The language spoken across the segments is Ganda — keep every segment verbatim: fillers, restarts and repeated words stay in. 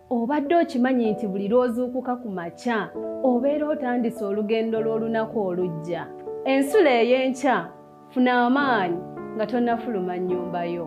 Obadde okimanyi nti buli lw'ozuukuka ku makya obeera otandise olugendo lw'olunaku olujja. Ensula ey'enkya funa amaanyi nga tonnafuluma nnyumba yo.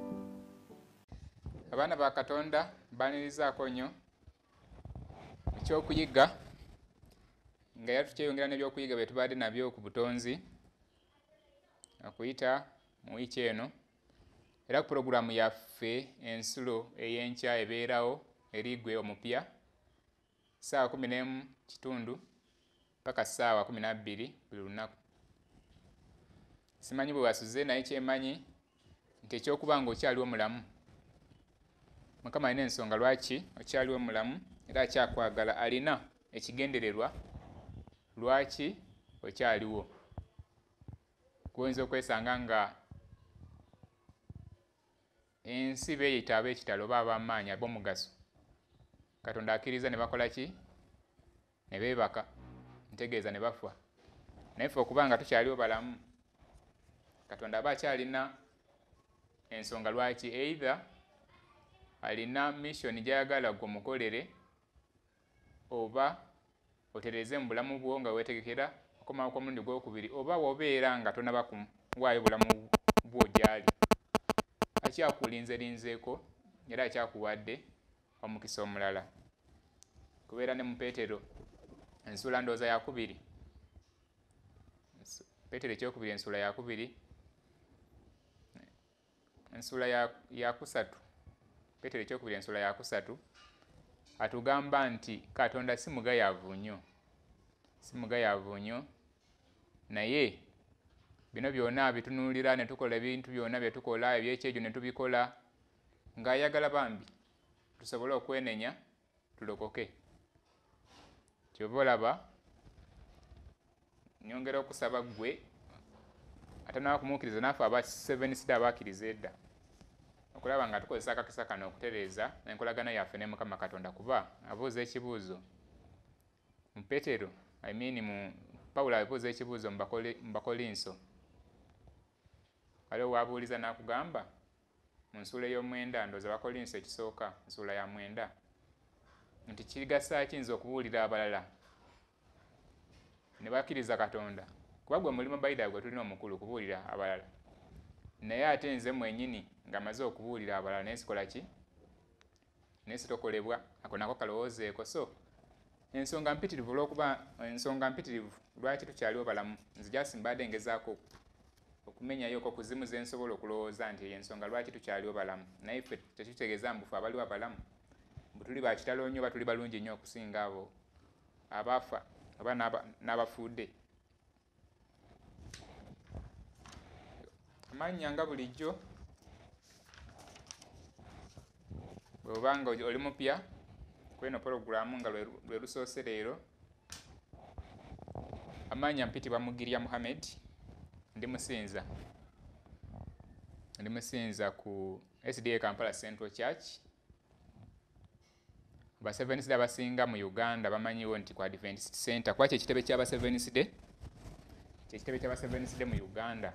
Abaana ba Katonda banirizaako nnyo ekyokuyiga nga yatukyeyongera n'ebyokuyiga bye tubadde nabyo ku butonzi okuyita mu wiiki eno, era ku pulogulaamu yaffe ensulo ey'enkya ebeerawo eri gwe omupya ssaawa kumi n'emu kitundu paka ssaawa kumi na bbiri buli lunaku. Simanyi bwe wasuze naye kyemanyi nti ekyokuba nga okyaliwo mulamu, Mukama alina ensonga lwaki okyaliwo mulamu era akyakwagala, alina ekigendererwa lwaki okyaliwo. Kuyinza okwesanga nga ensi beeyita ab'ekitalo oba ab'amaanyi ab'omugaso, Katonda akkiriza ne bakola ki? Ne beebaka, ntegeeza ne bafa. Naye ffe okuba nga tukyaliwo balamu, Katonda aba akyalina ensonga lwaki, either alina mission gy'ayagala gwe omukolere, oba otereze mu bulamu bwo nga weetegekera okomawo kw'omulundi gw'okubiri, oba wobeera nga tonaba kuwaayo bulamu bwo gy'ali. Akyakulinzerinzeeko era akyakuwadde omukisa omulala. Kubeera ne mu Peetero ensula ndowooza yakubiri, Peetero ekyokubiri ensula yakubiri, ensula yakusatu, Peetero ekyokubiri ensula yakusatu, atugamba nti Katonda si mugayaavu nnyo, si mugayaavu nnyo, naye bino byonna bitunuulira ne tukola ebintu byonna bye tukola eby'ekyejo ne tubikola ng'ayagala bambi tusobole okwenenya tulokoke. Kyova olaba nyongera okusaba ggwe atanaba kumuukiriza naffe aba Seventh Day abakkiriza edda okulaba nga tukozesa akakisa kano okutereeza enkolagana yaffe ne Mukama Katonda, kuba abuuza ekibuuzo mu Peetero I mean mu Pawulo abuuza ekibuuzo mu Bakolinso, waliwo waabuuliza n'akugamba mu nsula ey'omwenda, ndowooza Bakolinso ekisooka nsula ya mwenda, nti kigasa ki nze okubuulira abalala ne bakkiriza Katonda, kuba gwe mulimu Bayidaawo gwe tulina omukulu okubuulira abalala, naye ate nze mwennyini nga maze okubuulira abalala naye sikola ki? Naye sitokolebwa. Ako nako kalowoozeeko. So ensonga mpitirivu olw'okuba ensonga mpitirivu lwaki tukyaliwo balamu, nze jasi mbadde ngezaako okumenyayoko kuzimu ze nsobola okulowooza nti ensonga lwaki tukyaliwo balamu, naye ffe tekitegeeza mbufe abaliwo abalamu bwe tuli bakitalo nnyo oba tuli balungi nnyo okusinga abo abaafa oba n'abafudde. Amannya nga bulijjo bw'oba nga oli mupya kweno pologulaamu nga lwe lusoose leero, amannya mpitibwa Mugirya Muhammad, ndi musinza ndi musinza ku S D A Kampala Central Church. Aba Seventh Day abasinga mu Uganda bamanyiwo nti ku Adventist Center, kuba kyekitebe ky'aba Seventh Day, kyekitebe ky'aba Seventh Day mu Uganda,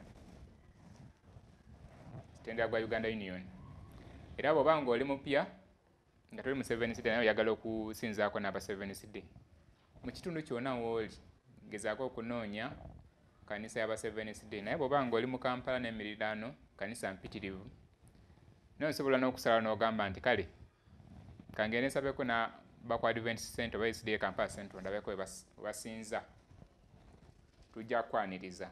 kitendera gwa Uganda Union. Era bw'oba nga oli mupya nga tuli mu Seventh Day naye oyagala okusinzaako n'aba Seventh Day, mu kitundu kyonna w'oli gezaako okunoonya kanisa y'aba Seventh Day. Naye bw'oba nga oli mu Kampala n'emiriraano kanisa mpitirivu, naye osobola n'okusalawo n'ogamba nti kale kangende nsabeko na baku Adventist Center oba S D A Kampala Central ndabeko we basinza, tujja kwaniriza.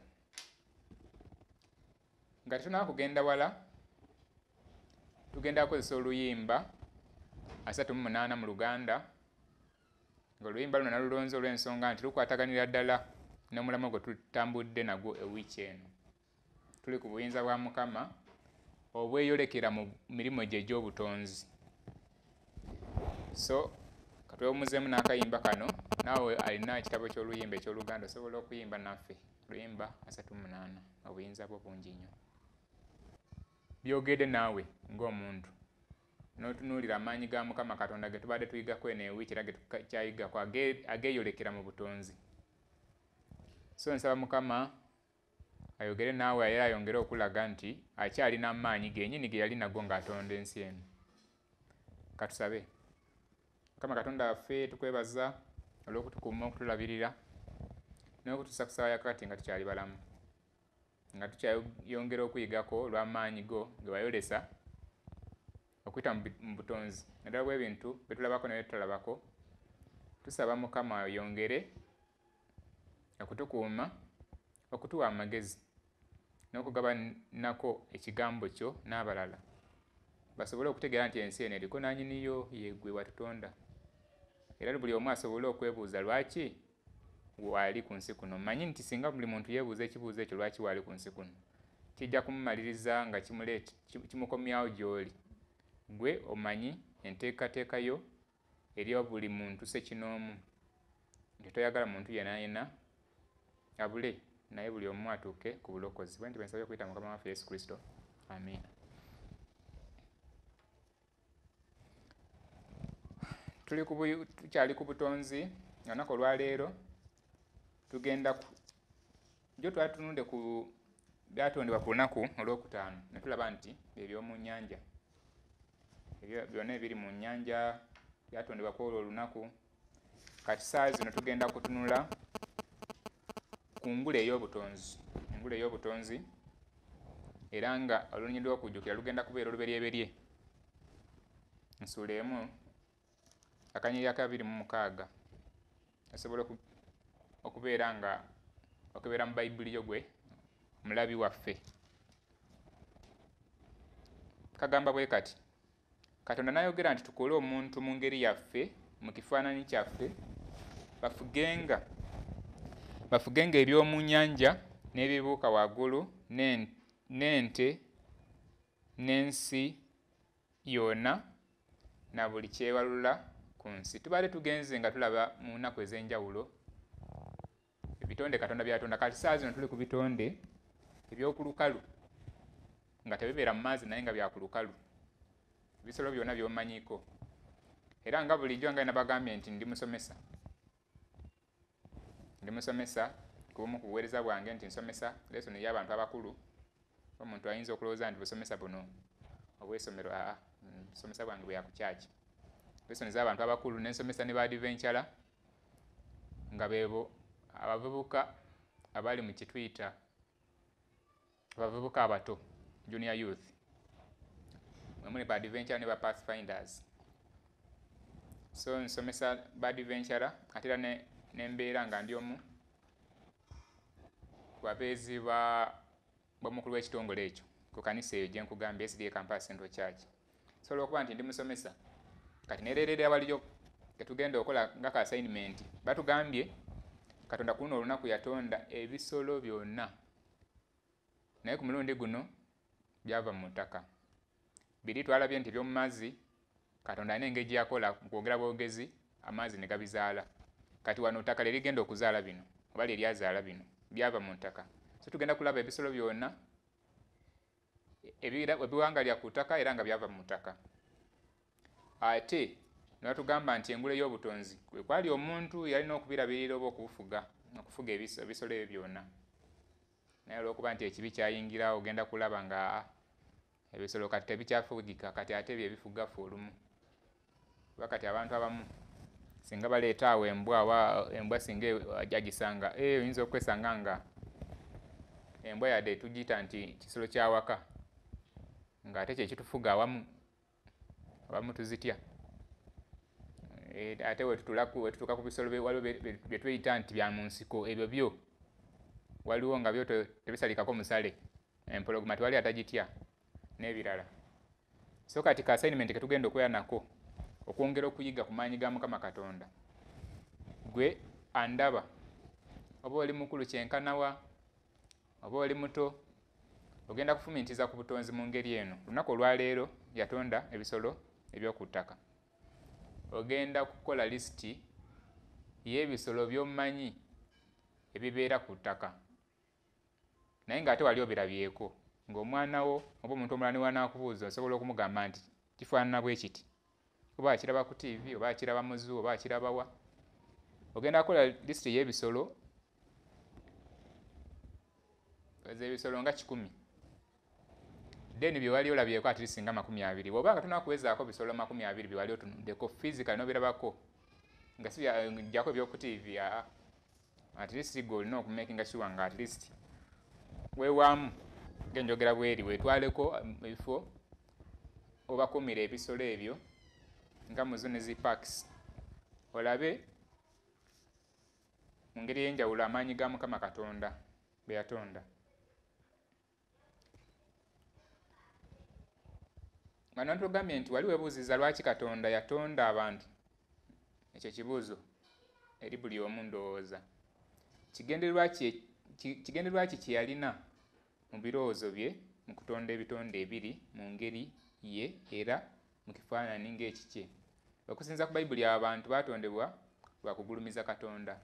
Nga tetunaba kugenda wala, tugenda kukozesa oluyimba asatu mu munaana mu Luganda, ng'oluyimba luno nalulonze olw'ensonga nti lukwataganira ddala n'omulamwa gwe tutambudde nagwo ewiiki eno. Tuli ku buyinza bwa Mukama obweyolekera mu mirimu gye egy'obutonzi. So katwewumuzeemu n'akayimba kano, naawe alina ekitabo ky'oluyimba eky'Oluganda osobola okuyimba naffe luyimba asatu mu munaana, obuyinza bwo bungi nnyo. Byogedde naawe ng'omuntu n'otunuulira amaanyi ga Mukama Katonda ge tubadde tuyigako eno ewiiki era ge tukyayigako ageeyolekera mu butonzi. So nsaba Mukama ayogere naawe era ayongere okulaga nti akyalina amaanyi gennyini ge yali nago ng'atonda ensi eno. Katusabe. Kama Katonda waffe tukwebaza olw'okutukuuma okutulabirira n'okutussa ku ssaawa yakakati nga tukyali balamu, nga tukyayongera okuyigako olw'amaanyi go ge wayolesa okuyita mu butonzi. Naddala bw'ebintu bye tulabako ne bye tutalabako, tusaba Mukama yongere okutukuuma, okutuwa amagezi n'okugabanako ekigambo kyo n'abalala basobole okutegeera nti ensi eno eriko nannyiniyo ye ggwe watutonda, era buli omu asobole okwebuuza lwaki waali ku nsi kuno. Mmanyi nti singa buli muntu yeebuuza ekibuuzo ekyo lwaki waali ku nsi kuno, kijja kumumaliriza nga kimukomyawo gy'oli. Gwe omanyi enteekateeka yo eri buli muntu ssekinoomu, nti toyagala muntu yenna yenna abule, naye buli omu atuuke ku bulokozi. Bwe nti bwe nsabye okuyita Mukama waffe Yesu Kristo. Amiina. Tuli tukyali ku butonzi nga lunaku olwaleero tugenda ku jo twatunudde ku byatondebwa ku lunaku olwokutaano ne tulaba nti eby'omu nnyanja, ebyo byonna ebiri mu nnyanja byatondebwa ku olwo olunaku. Kati saa zino tugenda kutunula ku ngule ey'obutonzi, engule ey'obutonzi, era nga olulunyi lw'okujjukira lugenda kubeera oluberyeberye. Nsuula emu akanyiri akabiri mu mukaaga asobola okubeera nga okubeera mu Bayibuli yo gwe mulabi waffe. Kagamba bwe kati, Katonda n'ayogera nti tukole omuntu mu ngeri yaffe, mu kifaananyi kyaffe, bafugenga bafugenga eby'omu nnyanja n'ebibuuka waggulu n'ente n'ensi yonna na buli kyewalula ku nsi. Tubaale tugenze nga tulaba mu nnaku ez'enjawulo ebitonde Katonda byatonda. Kati saa zino tuli ku bitonde eby'oku lukalu nga tebibeera mu maazi naye nga bya ku lukalu, ebisolo byonna by'omanyiiko. Era nga bulijjo nga nabagambye nti ndi musomesa ndi musomesa ku bumu ku buweereza bwange nti nsomesa lesoni y'abantu abakulu. Omuntu ayinza okulowooza nti busomesa buno obw'essomero, aa busomesa bwange bwe yakukyaki, lesoni z'abantu abakulu. N'ensomesa ne baadventure nga beebo abavubuka abali mu kituyita abavubuka abato, junior youth, mwemuli baadventure ne ba pathfinders. So nsomesa baadventure ate era ne nembeera nga ndi omu ku babeezi b'omukulu w'ekitongole ekyo ku kanisa eyo gye nkugambye, S D A Campus Central Church. So olw'okuba nti ndi musomesa, kati neererera waliyo ketugenda okola nga ka assignment, batugambye Katonda ku luno olunaku yatonda ebisolo byonna, naye ku mulundi guno byava mu ttaka. Biri twalabye nti eby'omu mazzi Katonda alina engeri gyakola mu kwogera bwogezi amazzi ne gabizaala. Kati wano ttaka lye ligenda okuzaala bino oba lye lyazaala bino byava mu ttaka. So tugenda kulaba ebisolo byonna ebiwangalya ku ttaka era nga byava mu ttaka. Ate ne batugamba nti engule y'obutonzi kwe kwali omuntu yalina okubirabirira oba okufuga okufuga ebisolo ebyo byonna. Naye olw'okuba nti ekibi kyayingira, ogenda kulaba nga ebisolo kati tebikyafugika, kati ate bye bifuga ffe olumu. Kuba kati abantu abamu singa baleeta awo embwa wa embwa singa agisanga, eh oyinza okwesanga nga embwa yadde tugiyita nti kisolo kyawaka, nga ate kye kitufuga awamu abamu tuzitya. E, ate wetutuuka ku bisolo waliwo bye tweyita nti bya mu nsiko, ebyo byo waliwo nga byo tebisalikako musale, empologoma tewali atagitya n'ebirala. So kati ka assignment ke tugenda okwera nako okwongera okuyiga ku maanyi ga Mukama Katonda. Gwe andaba, oba oli mukulu kyenkanawa oba oli muto, ogenda kufumintiza ku butonzi mu ngeri eno. Lunaku olwaleero yatonda ebisolo eby'oku ttaka. Ogenda kukola lisiti y'ebisolo by'omanyi ebibeera ku ttaka, naye ng'ate wali obirabyeko, ng'omwana wo oba omuntu omulala ne wanaakubuuza osobola okumugamba nti kifaanana bwe kiti, oba akiraba ku T V oba akiraba mu zoo oba akiraba wa. Ogenda kukola lisiti y'ebisolo ez'ebisolo nga kikumi then bye wali olabyeko at least nga makumi abiri bw'oba nga tonakuwezaako bisolo makumi abiri bye wali otunuddeko physical n'obirabako nga si gyako ebyoku T V at least go olina okumakinga sure nga at least weewaamu genjogera bweri weetwaleko ebifo obakuumira ebisolo ebyo nga muzo ne zi parks olabe mu ngeri y'enjawulo amaanyi ga Mukama Katonda be yatonda. Bano tugambye nti wali weebuuziza lwaki Katonda yatonda abantu. Ekyo kibuuzo eri buli omu ndowooza. Kigendererwa ki kigendererwa ki kye yalina mu birowoozo bye mu kutonda ebitonde ebiri mu ngeri ye era mu kifaananyi ng'ekikye. Okusinza ku Bayibuli abantu baatondebwa lwa kugulumiza Katonda.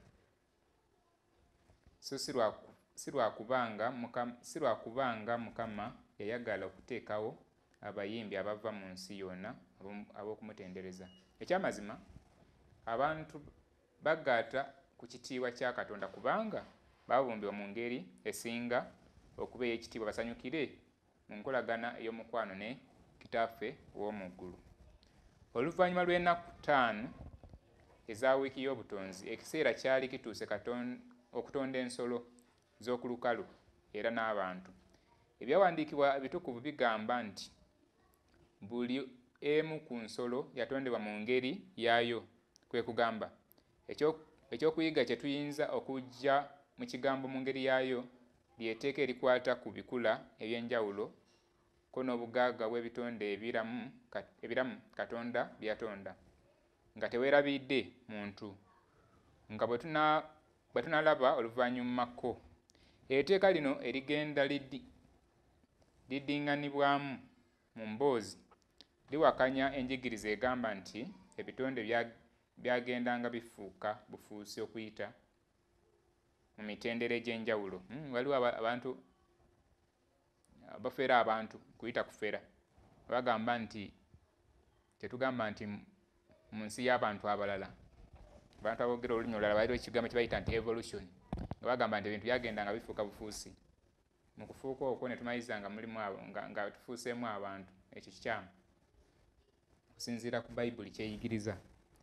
So si lwa kubanga Mukama si lwa kubanga Mukama yayagala okuteekawo abayimbi abava mu nsi yonna ab'okumutendereza. Ekyamazima abantu bagaata ku kitiibwa kya Katonda kubanga baabumbibwa mu ngeri esinga okuba ey'ekitiibwa basanyukire mu nkolagana ey'omukwano ne Kitaffe w'omu ggulu. Oluvannyuma lw'ennaku ttaano eza wiiki y'obutonzi ekiseera kyali kituuse okutonda ensolo z'oku lukalu era n'abantu. Ebyawandiikibwa ebitukuvu bigamba nti buli emu ku nsolo yatondebwa mu ngeri yaayo, kwe kugamba ekyokuyiga kye tuyinza okujja mu kigambo mu ngeri yaayo ly'etteeka erikwata ku bikula eby'enjawulo ko n'obugagga bw'ebitonde ebiramu ebiramu Katonda byatonda nga teweerabidde muntu nga bwe tunalaba oluvannyumako. Etteeka lino erigenda liddiŋŋanibwamu mu mboozi liwakanya enjigiriza egamba nti ebitonde byagendanga bifuuka bufuusi okuyita mu mitendera egy'enjawulo. Hmm, waliwo abantu bafera abantu kuyita kufera bagamba nti tetugamba nti mu nsi y'abantu abalala abantu aboogera olulimi olulala baliwo ekigambo kye bayita nti evolution nga bagamba nti ebintu byagendanga bifuuka bufuusi. Mu kufuuka okwo ne tumayiza nga mulimu nga, nga tufuuseemu abantu. Ekyo kikyamu okusinziira ku Bayibuli kyeyigiriza.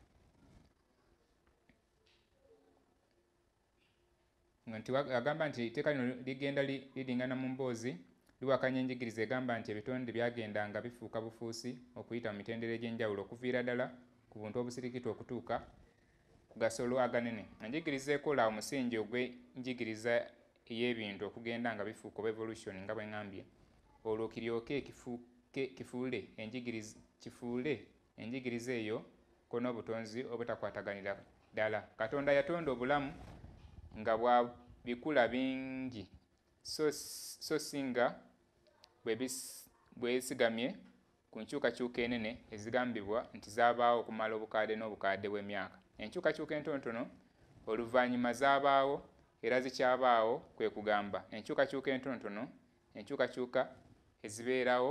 Nti agamba nti etteeka lino ligenda lidiŋŋana mu mboozi liwakanya enjigiriza egamba nti ebitonde byagendanga bifuuka bufuusi okuyita mu mitendera egy'enjawulo okuviira ddala ku buntu obusirikiti okutuuka ku gasolo aganene. Enjigiriza ekola omusingi ogw'enjigiriza ey'ebintu okugenda nga bifuuka oba evolution nga bwe ŋŋambye. Olwo kiryoke kifuule enjigiriza kifuule enjigiriza eyo ko n'obutonzi obutakwataganira ddala. Katonda yatonda obulamu nga bwa bikula bingi so, so singa bwesigamye ku nkyukakyuka enene ezigambibwa nti zaabaawo okumala obukadde n'obukadde bw'emyaka. Enkyukakyuka entonotono oluvannyuma zaabaawo era zikyabaawo, kwe kugamba enkyukakyuka entonotono enkyukakyuka ezibeerawo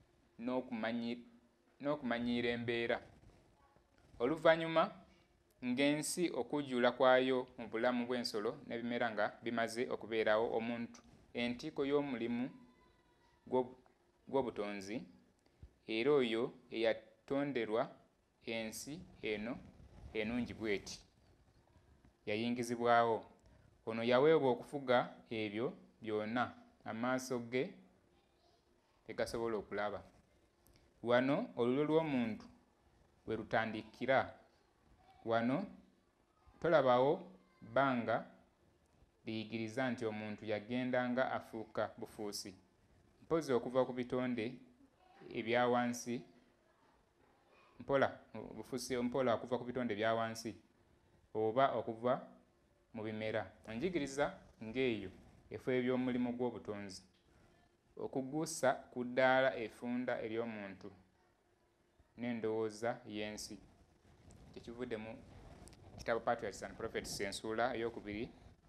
n'okumanyiira embeera. Oluvannyuma ng'ensi okujjula kwayo mu bulamu bw'ensolo n'ebimera nga bimaze okubeerawo, omuntu entikko y'omulimu gw'obutonzi era oyo eyatonderwa ensi eno enungi bw'eti yayingizibwawo. Ono yaweebwa okufuga ebyo byonna amaaso ge tegasobola okulaba. Wano olulyo lw'omuntu we lutandikira. Wano tolabawo bbanga liyigiriza nti omuntu yagendanga afuuka bufuusi, mpozi okuva ku bitonde ebya wansi mpola bufuusi mpola okuva ku bitonde ebya wansi oba okuva mu bimera. Enjigiriza ng'eyo efo eby'omulimu gw'obutonzi okugusa ku ddaala effunda ery'omuntu n'endowooza y'ensi. Tekivudde mu kitabo Patriarchs and Prophets ensuula ey'okubiri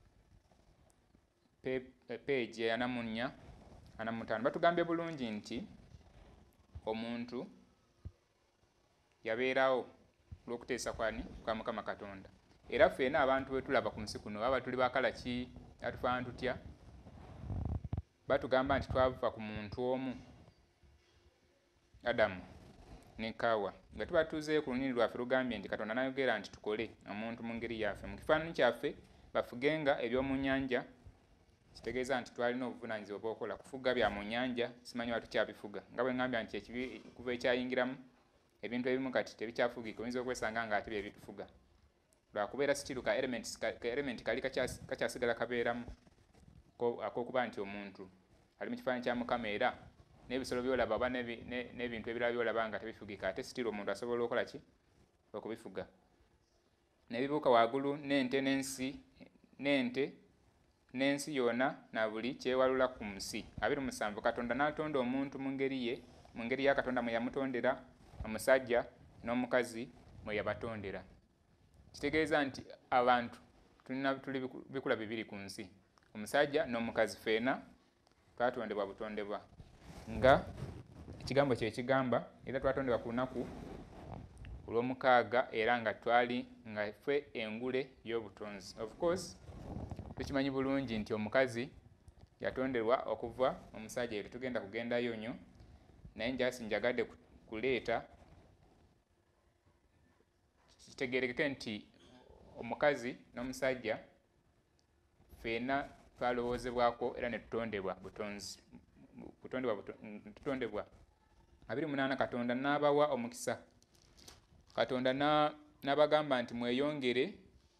peegi ya namunnya ana mutaano. Batugambye bulungi nti omuntu yabeerawo olw'okuteesa kwani kwa Mukama Katonda. Era ffenna abantu bwe tulaba ku nsi kuno baba tuli bakala ki, atufaana tutya? Batugamba nti twava ku muntu omu Adamu ne Kaawa nga tuba tuzeeyo ku lunyiri lwaffe lugambye nti Katonda n'ayogera nti tukole omuntu mu ngeri yaffe mu kifaananyi kyaffe bafugenga eby'omu nnyanja. Kitegeeza nti twalina obuvunaanyizibwa obw'okola kufuga bya mu nnyanja, simanyi watukyabifuga nga bwe ngambya nti ekibi kuva ekyayingiramu ebintu ebimu kati tebikyafugika, oyinza okwesanga nga ate bye bitufuga lwakubeera sitiru ka elements ka element kali kakyasigala kabeeramu ak'okuba nti omuntu ali mu kifaananyi kya Mukama era n'ebisolo byolaba oba n'ebintu ebirala byolaba nga tebifugika ate sitiru omuntu asobola okukola ki okubifuga. N'ebibuuka waggulu n'ente n'ensi n'ente n'ensi yonna na buli kyewalula ku nsi. abiri musanvu Katonda n'atonda omuntu mu ngeri ye mu ngeri ya Katonda mwe yamutondera, omusajja n'omukazi mwe yabatondera. Kitegeeza nti abantu tulina tuli bikula bibiri ku nsi, omusajja n'omukazi, feena twatondebwa butondebwa nga ekigambo kye kigamba era twatondebwa ku lunaku olw'omukaaga era nga twali nga ffe engule y'obutonzi. Of course tukimanyi bulungi nti omukazi yatonderwa okuva omusajja era tugenda kugendayo nnyo naye njasi njagadde kuleeta kitegeerekeke nti omukazi n'omusajja feena twalowoozebwako era ne tutondebwa butonzi kutondebwa tutondebwa. abiri munaana Katonda n'abawa omukisa. Katonda n'abagamba nti mweyongere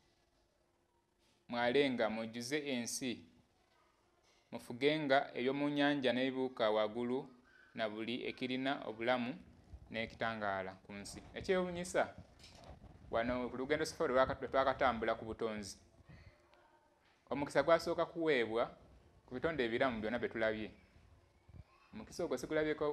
mwalenga mujjuze ensi mufugenga eby'omu nnyanja n'ebibuuka waggulu na buli ekirina obulamu n'ekitangaala ku nsi. Ekyewuunyisa wano ku lugendo safari twakatambula ku butonzi, omukisa gwasooka kuweebwa ku bitonde ebiramu byonna bye tulabye. Omukisa ogwo sigulabyeko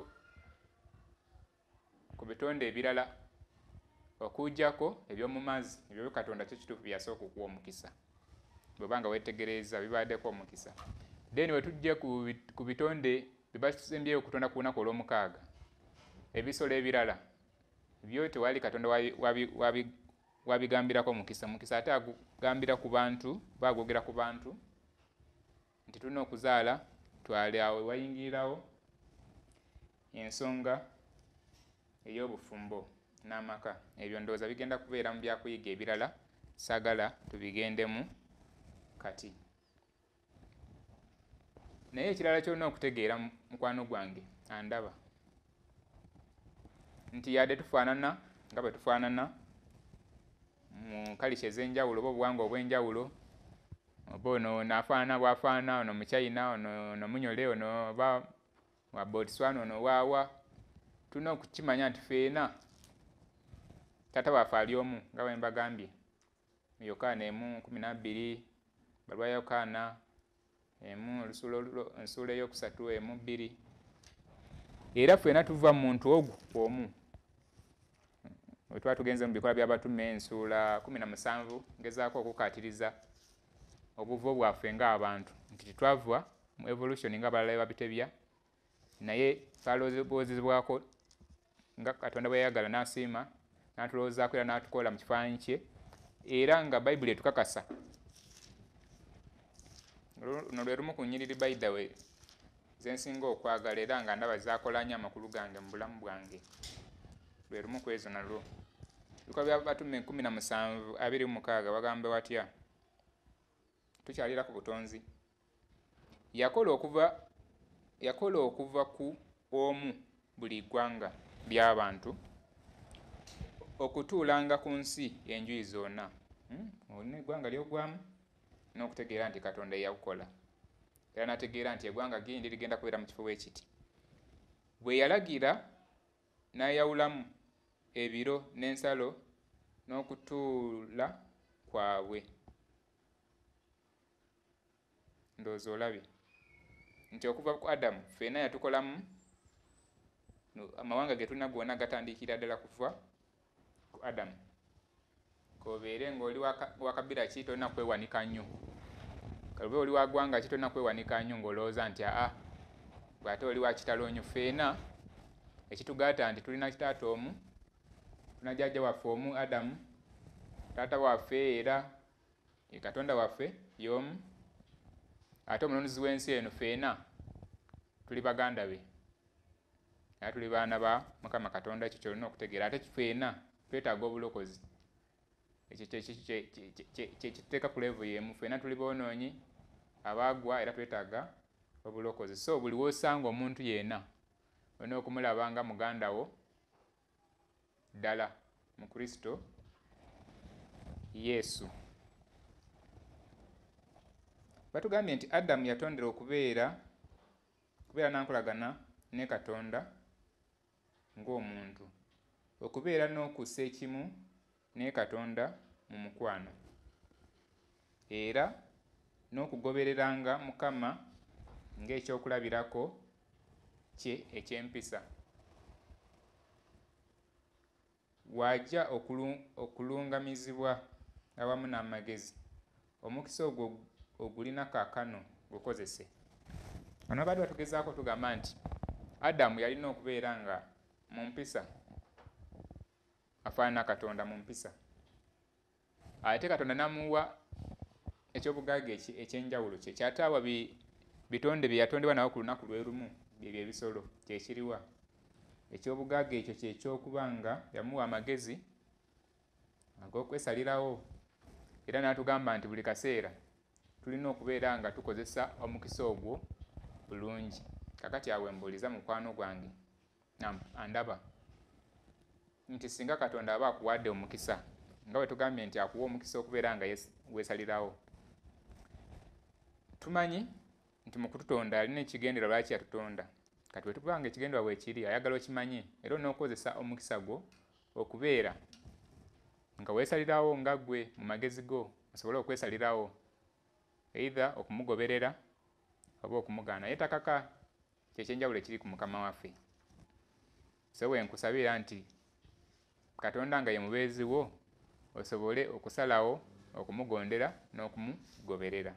ku bitonde ebirala okujjako eby'omu mazzi, ebyo Katonda kyo kituufu byasooka okuwa omukisa bw'oba nga weetegereza bibaddeko omukisa. Then we tujja ku bitonde bye basembyeyo okutonda ku lunaku olw'omukaaga, ebisolo ebirala byo tewali Katonda wabigambirako omukisa. Mukisa ate agugambira ku bantu, bagwogera ku bantu nti tulina okuzaala twali awo wayingirirawo ensonga ey'obufumbo n'amaka. Ebyo ndowooza bigenda kubeera mu byakuyiga ebirala, saagala tubigendemu kati. Naye ekirala kyolina okutegeera mukwano gwange andaba nti yadde tufaanana nga bwe tufaanana mu kalisha ez'enjawulo oba obuwangwa obw'enjawulo, oba ono naafaanana bwafaanana, ono Muchina, ono ono Munyole, ono oba wa Botswana, ono waawa, tulina okukimanya nti feena taata waffe ali omu nga bwe mbagambye mu Yokaana emu kumi na bbiri, balwa Yokaana emu ensuula ey'okusatu emu bbiri, era ffena tuva mu muntu ogwo omu. Bwe tuba tugenze mu bikola by'abatume ensuula kumi na musanvu ngezaako okukaatiriza obuvo bwaffe ng'abantu nti tetwava mu evolution nga abalala babitebya, naye twalowoozebwako nga Katonda bwe yayagala n'asiima n'atulowoozaako era n'atukola mu kifaananyi kye, era nga Bayibuli etukakasa. Luno lwe lumu ku nnyiriri by the way zensinga okwagala era nga ndaba zaakola nnyo amakulu gange mu bulamu bwange, lwe lumu ku ezo nalwo. Ebikola by'abatume kumi na musanvu abiri mu mukaaga bagambe watya? Tukyalira ku butonzi. Yakola okuva yakola okuva ku omu buli ggwanga ly'abantu okutuulanga ku nsi enjuyi zonna. Olina eggwanga ly'ogwamu n'okutegeera nti Katonda yakukola era n'ategeera nti eggwanga gindi ligenda kubeera mu kifo bwe kiti. Bwe yalagira n'ayawulamu ebiro n'ensalo n'okutuula kwabwe. Ndowooza olabye nti okuva ku Adamu ffenna yatukolamu, amawanga ge tulina gonna gatandikira ddala kuva ku Adamu. Kobeere ng'oli wa kabira ki tolina kwewanika nnyo, kalube oli wa ggwanga ki tolina kwewanika nnyo ng'olowooza nti aa bw'ate oli wa kitalo nnyo. Ffenna ekitugaata nti tulina kitaata omu, tulina jjajja waffe omu Adamu, taata waffe era ye Katonda waffe y'omu, ate omununuzi w'ensi eno ffenna tuli baganda be. era tuli baana ba Mukama Katonda. Ekyo kyolina okutegeera. Ate ffeena twetaaga obulokozi. Ekyo kyekituteeka ku level y'emu. Ffeena tuli boonoonyi abaagwa era twetaaga obulokozi. So buli w'osanga omuntu yenna olina okumulaba nga muganda wo ddala mu Kristo Yesu. Batugambye nti Adamu yatondera okubeera kubeera nankolagana ne Katonda ng'omuntu, okubeera n'okussa ekimu ne Katonda mu mukwano, era n'okugobereranga Mukama ng'ekyokulabirako kye eky'empisa. Wajja okulungamizibwa awamu n'amagezi, omukisa ogwo ogulina kaakano gukozese. Wano baadde batugezaako tugamba nti Adamu yalina okubeera nga mu mpisa afaanana Katonda mu mpisa, ate Katonda namuwa ekyobugagga ekyenjawulo kye kyataawa bitonde bye yatondebwa nawo ku lunaku lwe lumu, byebyo ebisolo kyekiriwa. Ekyobugagga ekyo kyekyokuba nga yamuwa amagezi ag'okwesalirawo, era n'atugamba nti buli kaseera tulina okubeera nga tukozesa omukisa ogwo bulungi. Kakati awe mbuuliza mukwano gwange andaba nti singa Katonda aba akuwadde omukisa, nga bwe tugambye nti akuwa omukisa okubeera nga weesalirawo, tumanyi nti mu kututonda alina ekigendera lwaki yatutonda. Kati bwe tuba nga ekigendera weekiri ayagala okimanye, era onookozesa omukisa gwo okubeera nga weesalirawo nga ggwe mu magezi go osobole okwesalirawo, either okumugoberera oba okumugaana. Ye takaka kyekyenjawulo ekiri ku Mukama waffe. So bwe nkusabira nti Katonda nga ye mubeezi wo osobole okusalawo okumugondera n'okumugoberera.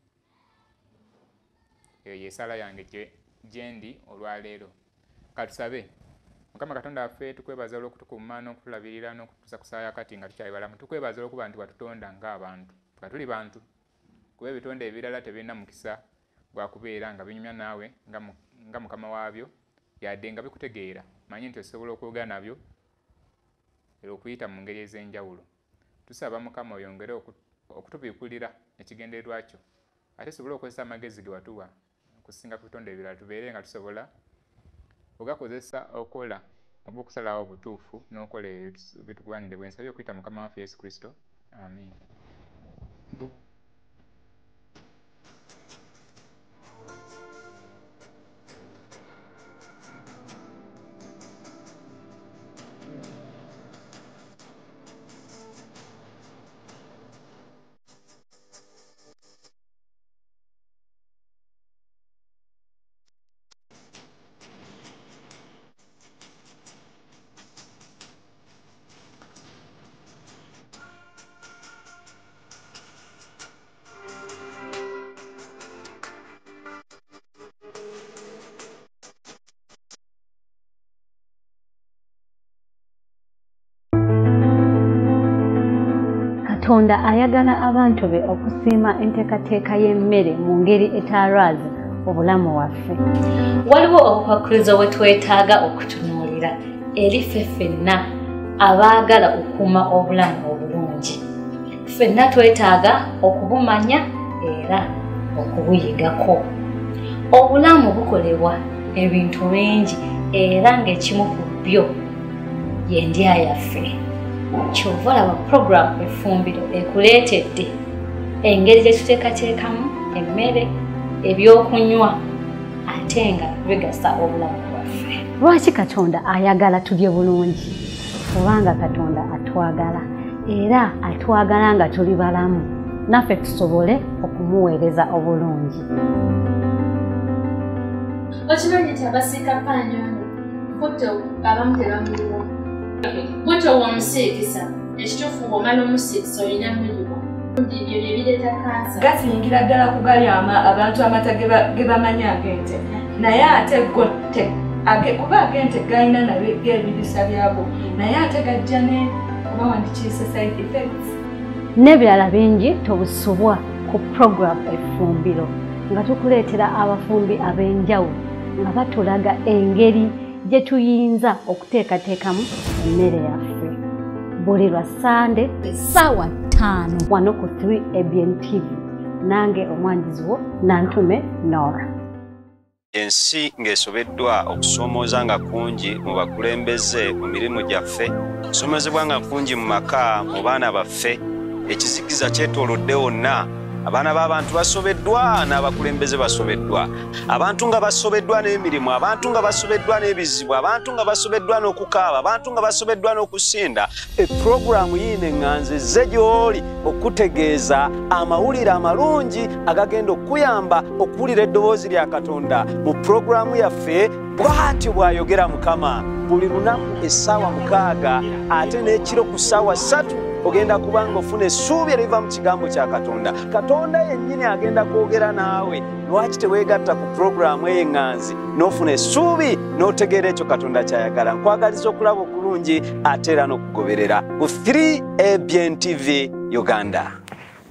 Eyo yesala yange gyendi olwaleero. Katusabe. Mukama Katonda waffe tukwebaza olw'okutukuuma n'okutulabirira n'okutusa kusaaya kati nga tukyali balamu. Tukwebaza olw'okuba nti watutonda ng'abantu. Nga tuli bantu. Kuba ebitonde ebirala tebirina mukisa gwa kubeera nga binyumya naawe nga Mukama waabyo, yadde nga bikutegeera. Manyi nti osobola okwogera nabyo era okuyita mu ngeri ez'enjawulo. Tusaba Mukama oyongere okutubiikulira ekigendererwa kyo, ate tusobole okukozesa amagezi ge watuwa okusinga ku bitonde ebirala, tubeere nga tusobola ogakozesa okola oba okusalawo obutuufu n'okola ebitugwanire. Bwe nsabye okuyita Mukama waffe Yesu Kristo. Amin. Katonda ayagala abantu be okusiima enteekateeka y'emmere mu ngeri etaalwaza obulamu waffe. Waliwo obukwakkulizo bwe twetaaga okutunuulira eri ffe ffenna abaagala okukuuma obulamu obulungi. Ffenna twetaaga okubumanya era okubuyigako. Obulamu bukolebwa ebintu bingi era ng'ekimu ku byo y'endya yaffe. Kyova olaba puroguramu Effumbiro ekuleetedde engeri gye tuteekateekamu emmere, ebyokunywa, ate nga bigasa obulamu bwaffe. Lwaki Katonda ayagala tulye bulungi? Kubanga Katonda atwagala era atwagala nga tuli balamu, naffe tusobole okumuweereza obulungi. Okimanyi nti abasiika paanyoni kutto abamu tebamuliwa. Bwetyo omusiikisa ekituufu bw'omala omusiikisa olina muliwa. Ebyo bye bireeta kansa. Gasingira ddala kugalyama abantu amata ge bamanyi ag'ente, naye ate go kuba ag'ente galina nabyo ebirisa byabo, naye ate gajja ne kubawandiikisa side effects n'ebirala bingi tobusubwa ku puroguramu Effumbiro nga tukuleetera abafumbi ab'enjawulo nga batulaga engeri gye tuyinza okuteekateekamu emmere yaffe buli lwa Sande essaawa ttaano wano ku three A B N T V nange omwandizi wo Nantume Nora. Ensi ng'esobeddwa okusoomooza nga kungi mu bakulembeze mu mirimu gyaffe, okusoomozebwa nga kungi mu maka mu baana baffe, ekizikiza kyetoolodde wonna. Abaana b'abantu basobeddwa n'abakulembeze basobeddwa. Abantu nga basobeddwa n'emirimu, abantu nga basobeddwa n'ebizibu, abantu nga basobeddwa n'okukaaba, abantu nga basobeddwa n'okusinda. Epulogulaamu yiino eŋŋanzi ezze gy'oli okutegeeza amawulire amalungi agagenda okuyamba okuwulira eddoboozi lya Katonda. Mu pulogulaamu yaffe bw'atyo bw'ayogera Mukama buli lunaku essaawa mukaaga ate n'ekiro ku ssaawa ssatu ogenda kubanga ofuna essuubi eriva mu kigambo kya Katonda. Katonda yennyini agenda kwogera naawe. Lwaki teweegatta ku pulogulaamu ey'eŋŋanzi n'ofuna essuubi n'otegeera ekyo Katonda ky'ayagala? Nkwagaliza okulaba okulungi ate era n'okugoberera ku three A B N T V Uganda.